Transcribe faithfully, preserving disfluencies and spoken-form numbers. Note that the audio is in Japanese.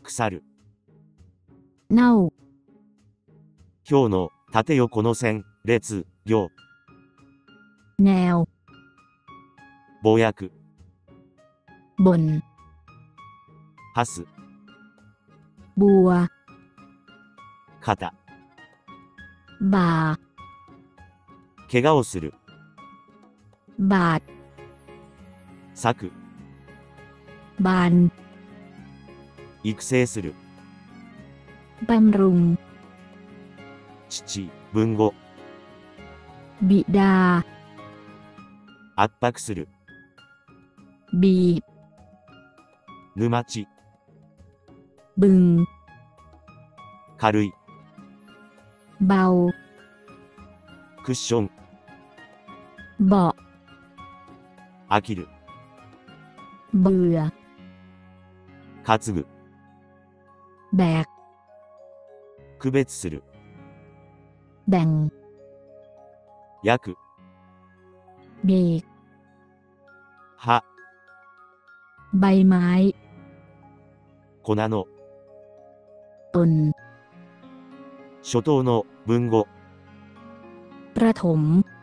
腐る。 เน่า今日の縦横の線、列、行。 แนวぼやく。 บนはす。 บัว肩。 บ่า怪我をする。 บาด咲く。 บาน育成する。 บำรุง父、文語。 บิดา圧迫する。 บีบ沼地。 บึง軽い。 เบาクッション。 เบาะ飽きる。 เบื่อ担ぐ。 แบก区別する。 แบ่ง焼く。 เบรก葉。 ใบไม้粉の。 ต้น初等の文語。 ประถม